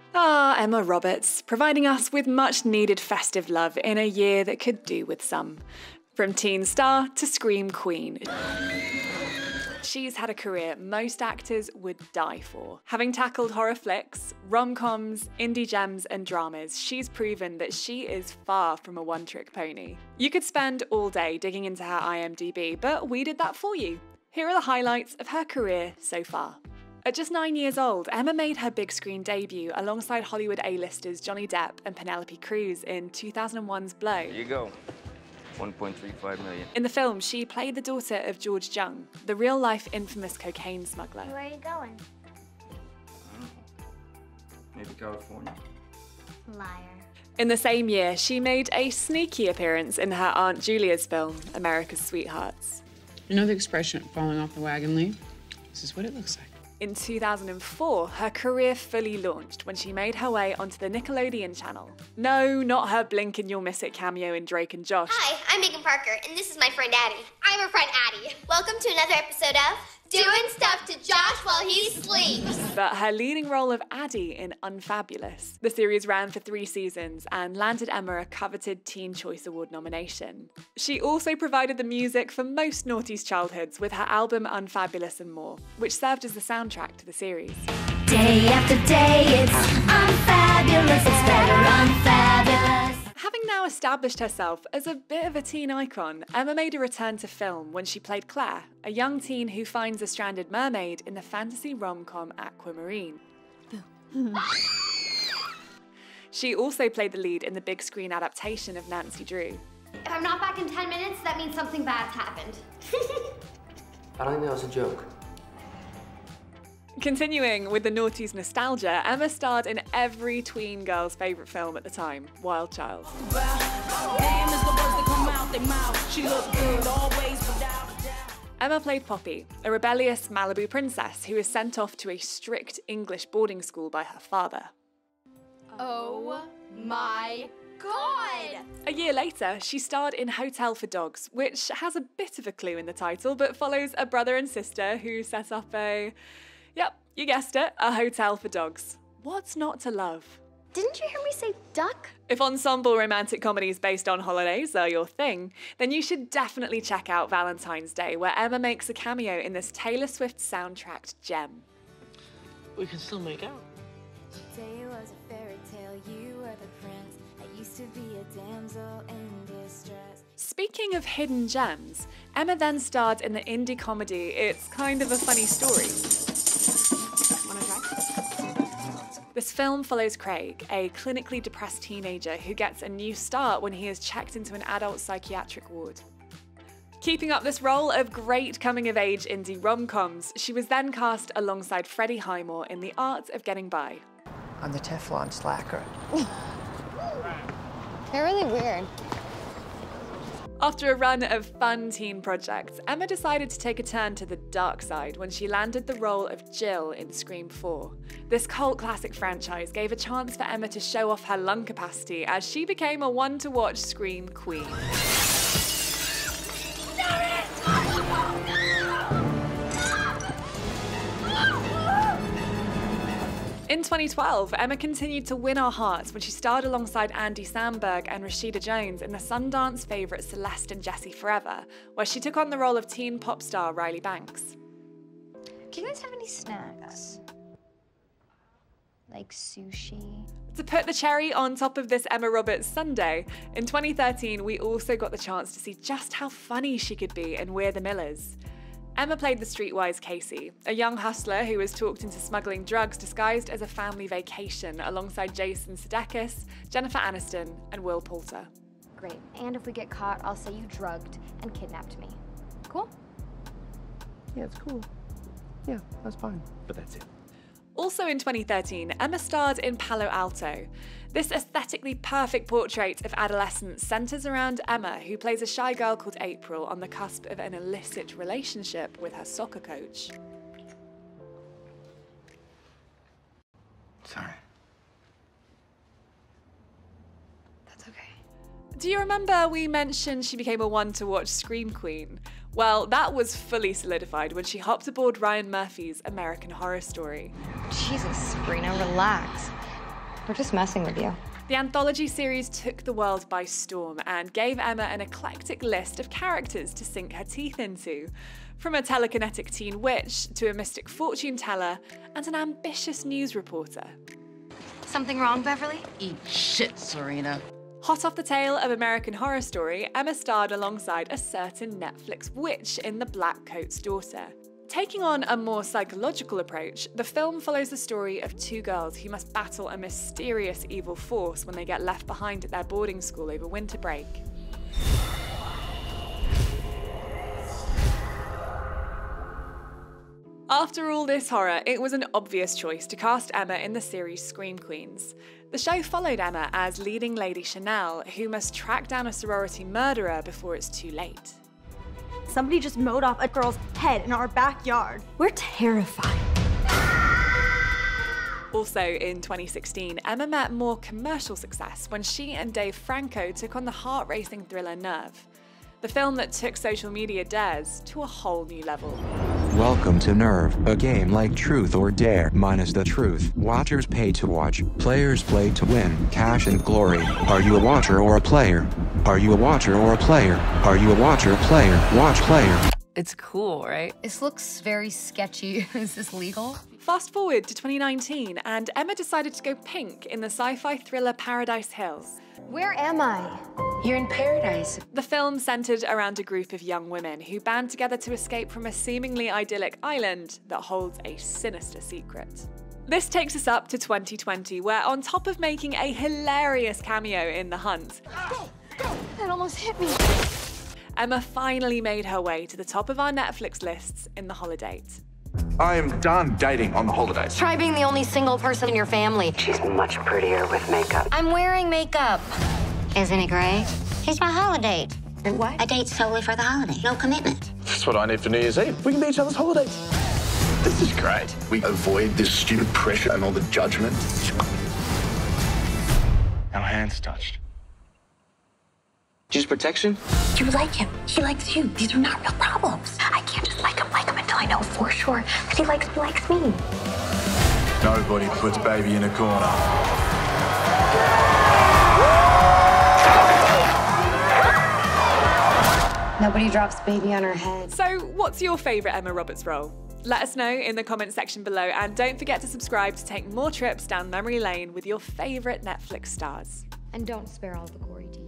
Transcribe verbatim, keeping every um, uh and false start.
Ah, Emma Roberts, providing us with much-needed festive love in a year that could do with some. From teen star to scream queen. She's had a career most actors would die for. Having tackled horror flicks, rom-coms, indie gems and dramas, she's proven that she is far from a one-trick pony. You could spend all day digging into her I M D B, but we did that for you. Here are the highlights of her career so far. At just nine years old, Emma made her big screen debut alongside Hollywood A-listers Johnny Depp and Penelope Cruz in two thousand one's Blow. Here you go. one point three five million. In the film, she played the daughter of George Jung, the real-life infamous cocaine smuggler. Where are you going? I don't know. Maybe California. Liar. In the same year, she made a sneaky appearance in her Aunt Julia's film, America's Sweethearts. You know the expression, falling off the wagon leaf? This is what it looks like. In two thousand four, her career fully launched when she made her way onto the Nickelodeon channel. No, not her blink and you'll miss it cameo in Drake and Josh. Hi, I'm Megan Parker, and this is my friend Addie. I'm her friend Addie. Welcome to another episode of Doing Stuff to Josh While He Sleeps. But her leading role of Addie in Unfabulous. The series ran for three seasons and landed Emma a coveted Teen Choice Award nomination. She also provided the music for most naughty's childhoods with her album Unfabulous and More, which served as the soundtrack to the series. Day after day, it's unfabulous, it's better unfabulous. Having now established herself as a bit of a teen icon, Emma made a return to film when she played Claire, a young teen who finds a stranded mermaid in the fantasy rom-com Aquamarine. She also played the lead in the big screen adaptation of Nancy Drew. If I'm not back in ten minutes, that means something bad's happened. I don't think that was a joke. Continuing with the noughties nostalgia, Emma starred in every tween girl's favourite film at the time, Wild Child. Emma played Poppy, a rebellious Malibu princess who is sent off to a strict English boarding school by her father. Oh my God! A year later, she starred in Hotel for Dogs, which has a bit of a clue in the title, but follows a brother and sister who set up a... Yep, you guessed it, a hotel for dogs. What's not to love? Didn't you hear me say duck? If ensemble romantic comedies based on holidays are your thing, then you should definitely check out Valentine's Day, where Emma makes a cameo in this Taylor Swift soundtracked gem. We can still make out. Today was a fairy tale, you were the prince. I used to be a damsel in distress. Speaking of hidden gems, Emma then starred in the indie comedy It's Kind of a Funny Story. Wanna try? This film follows Craig, a clinically depressed teenager who gets a new start when he is checked into an adult psychiatric ward. Keeping up this role of great coming-of-age indie rom-coms, she was then cast alongside Freddie Highmore in The Art of Getting By. I'm the Teflon slacker. They're really weird. After a run of fun teen projects, Emma decided to take a turn to the dark side when she landed the role of Jill in Scream four. This cult classic franchise gave a chance for Emma to show off her lung capacity as she became a one-to-watch Scream queen. In twenty twelve, Emma continued to win our hearts when she starred alongside Andy Samberg and Rashida Jones in the Sundance favourite Celeste and Jessie Forever, where she took on the role of teen pop star Riley Banks. Do you guys have any snacks? Like sushi? To put the cherry on top of this Emma Roberts Sunday, in twenty thirteen we also got the chance to see just how funny she could be in We're the Millers. Emma played the streetwise Casey, a young hustler who was talked into smuggling drugs disguised as a family vacation alongside Jason Sudeikis, Jennifer Aniston, and Will Poulter. Great. And if we get caught, I'll say you drugged and kidnapped me. Cool? Yeah, it's cool. Yeah, that's fine. But that's it. Also in twenty thirteen, Emma starred in Palo Alto. This aesthetically perfect portrait of adolescence centres around Emma, who plays a shy girl called April on the cusp of an illicit relationship with her soccer coach. Sorry. That's okay. Do you remember we mentioned she became a one-to-watch Scream queen? Well, that was fully solidified when she hopped aboard Ryan Murphy's American Horror Story. Jesus, Sabrina, relax. We're just messing with you. The anthology series took the world by storm and gave Emma an eclectic list of characters to sink her teeth into. From a telekinetic teen witch to a mystic fortune teller and an ambitious news reporter. Something wrong, Beverly? Eat shit, Serena. Hot off the tail of American Horror Story, Emma starred alongside a certain Netflix witch in The Black Coat's Daughter. Taking on a more psychological approach, the film follows the story of two girls who must battle a mysterious evil force when they get left behind at their boarding school over winter break. After all this horror, it was an obvious choice to cast Emma in the series Scream Queens. The show followed Emma as leading Lady Chanel, who must track down a sorority murderer before it's too late. Somebody just mowed off a girl's head in our backyard. We're terrified. Also in twenty sixteen, Emma met more commercial success when she and Dave Franco took on the heart-racing thriller Nerve, the film that took social media dares to a whole new level. Welcome to Nerve, a game like Truth or Dare, minus the truth. Watchers pay to watch, players play to win, cash and glory. Are you a watcher or a player? Are you a watcher or a player? Are you a watcher, player, watch, player? It's cool, right? This looks very sketchy. Is this legal? Fast forward to twenty nineteen, and Emma decided to go pink in the sci-fi thriller Paradise Hills. Where am I? You're in paradise. The film centered around a group of young women who band together to escape from a seemingly idyllic island that holds a sinister secret. This takes us up to twenty twenty, where on top of making a hilarious cameo in The Hunt, That almost hit me. Emma finally made her way to the top of our Netflix lists in The Holidate. I am done dating on The Holidate. Try being the only single person in your family. She's much prettier with makeup. I'm wearing makeup. Isn't he great? He's my holiday. And what? A date solely for the holiday. No commitment. That's what I need for New Year's Eve. We can be each other's holidays. This is great. We avoid this stupid pressure and all the judgment. Our hands touched. Just protection? You like him. He likes you. These are not real problems. I can't just like him, like him until I know for sure that he likes me, likes me. Nobody puts baby in a corner. Nobody drops baby on her head. So what's your favourite Emma Roberts role? Let us know in the comment section below, and don't forget to subscribe to take more trips down memory lane with your favourite Netflix stars. And don't spare all the gory details.